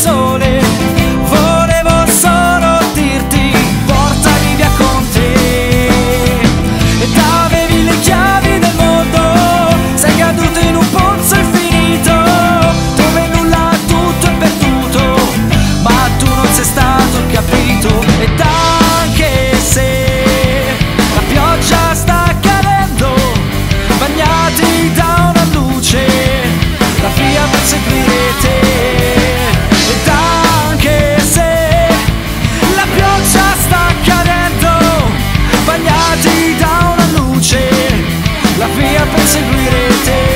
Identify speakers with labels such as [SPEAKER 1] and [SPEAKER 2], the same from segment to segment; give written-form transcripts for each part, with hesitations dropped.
[SPEAKER 1] sole. Volevo solo dirti portami via con te. Ed avevi le chiavi del mondo, sei caduto in un pozzo infinito dove nulla, tutto è perduto, ma tu non sei stato capito. Ed anche se la pioggia sta cadendo, bagnati da una luce, la via per seguire te. Ed anche se la pioggia sta cadendo, bagnati da una luce, la via per seguire te.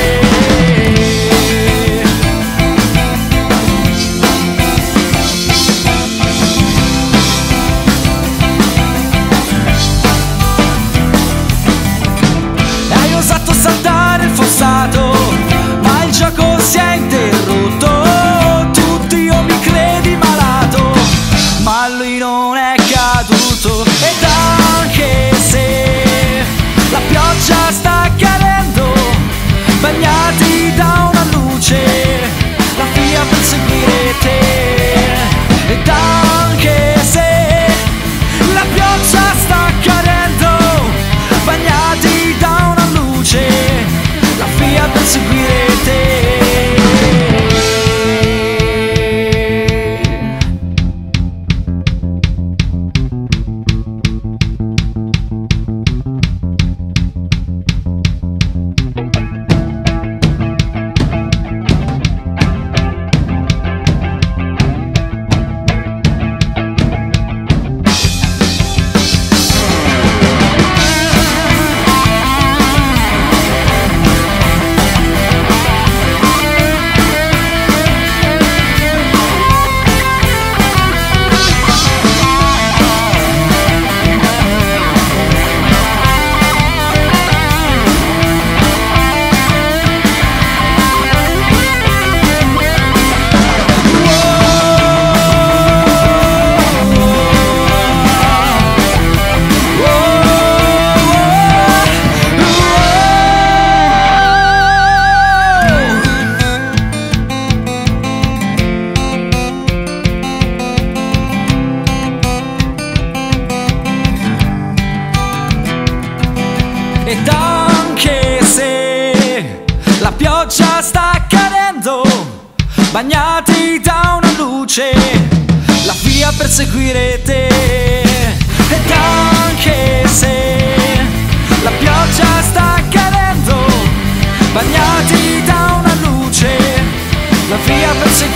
[SPEAKER 1] Hai osato saltare il fossato, ma il gioco si è interrotto. Tu Dio mi credi malato, ma lui non è caduto. Ed anche se la pioggia sta cadendo, bagnati da una luce, la via per seguire te. Ed anche se la pioggia sta cadendo, bagnati da una luce, la via per seguire te. Ed anche se la pioggia sta cadendo, bagnati da una luce, la via per seguire te. Ed anche se la pioggia sta cadendo, bagnati da una luce, la via per seguire te.